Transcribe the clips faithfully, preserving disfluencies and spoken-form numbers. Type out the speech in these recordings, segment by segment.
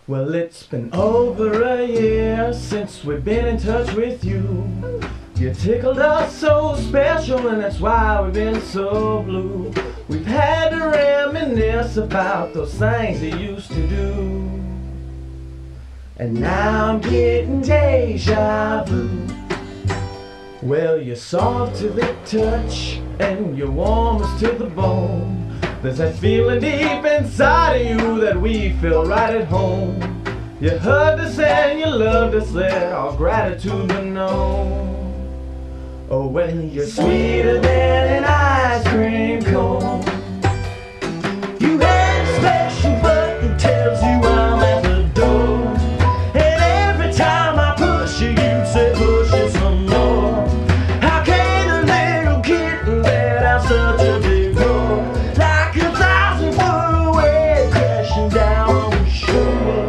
Well, it's been over a year since we've been in touch with you. You tickled us so special, and that's why we've been so blue. We've had to reminisce about those things you used to do. And now I'm getting deja vu. Well, you're soft to the touch, and you're warm as to the bone. There's that feeling deep inside of you that we feel right at home. You hugged us and you loved us, let our gratitude be known. Oh, when you're sweeter than an ice cream cone. You had a special button that tells you I'm at the door. And every time I push you, you say push it some more. How can a little kitten let out such a big roar? Like a thousand foot away, crashing down on the shore.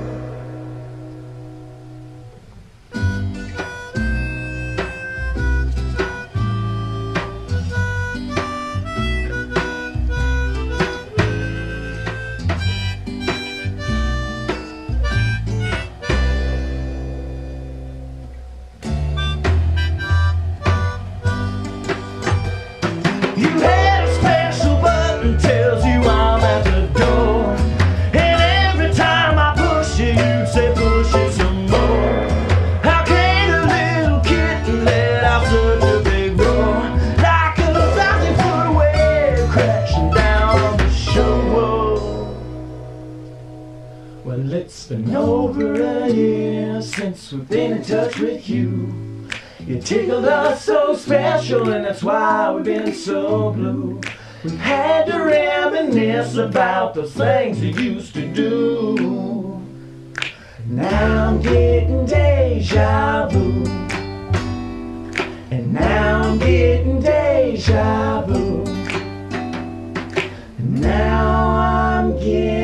You had a special button tells you I'm at the door. And every time I push you, you say push it some more. How can a little kitten let out such a big roar? Like a thousand foot wave crashing down on the shore. Well, it's been over a year since we've been in touch with you. You tickled us so special, and that's why we've been so blue. We've had to reminisce about those things we used to do. Now I'm getting deja vu. And now I'm getting deja vu. And now I'm getting